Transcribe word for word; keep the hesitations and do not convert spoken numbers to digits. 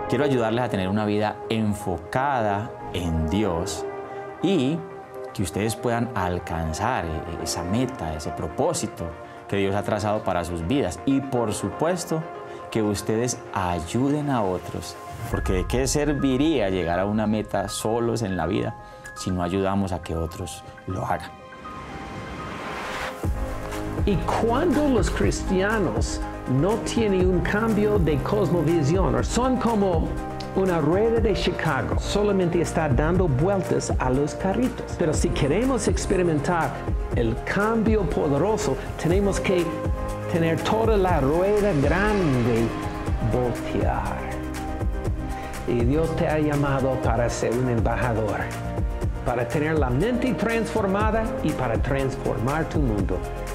Quiero ayudarles a tener una vida enfocada en Dios y que ustedes puedan alcanzar esa meta, ese propósito que Dios ha trazado para sus vidas. Y por supuesto, que ustedes ayuden a otros, porque ¿de qué serviría llegar a una meta solos en la vida si no ayudamos a que otros lo hagan? Y cuando los cristianos no tienen un cambio de cosmovisión, o son como una rueda de Chicago, solamente está dando vueltas a los carritos. Pero si queremos experimentar el cambio poderoso, tenemos que tener toda la rueda grande, voltear. Y Dios te ha llamado para ser un embajador, para tener la mente transformada y para transformar tu mundo.